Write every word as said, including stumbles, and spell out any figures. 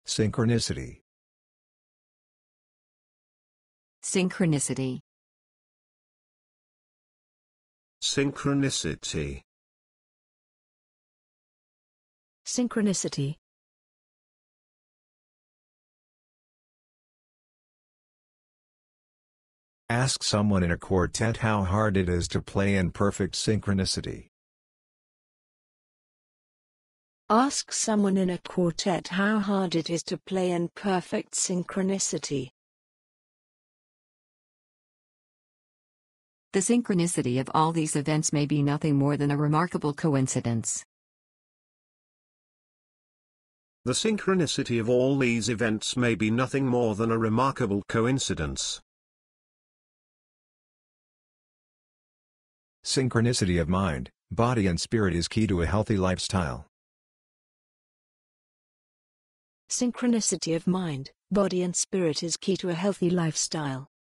Synchronicity. Synchronicity. Synchronicity. Synchronicity. Ask someone in a quartet how hard it is to play in perfect synchronicity. Ask someone in a quartet how hard it is to play in perfect synchronicity. The synchronicity of all these events may be nothing more than a remarkable coincidence. The synchronicity of all these events may be nothing more than a remarkable coincidence. Synchronicity of mind, body and spirit is key to a healthy lifestyle. Synchronicity of mind, body and spirit is key to a healthy lifestyle.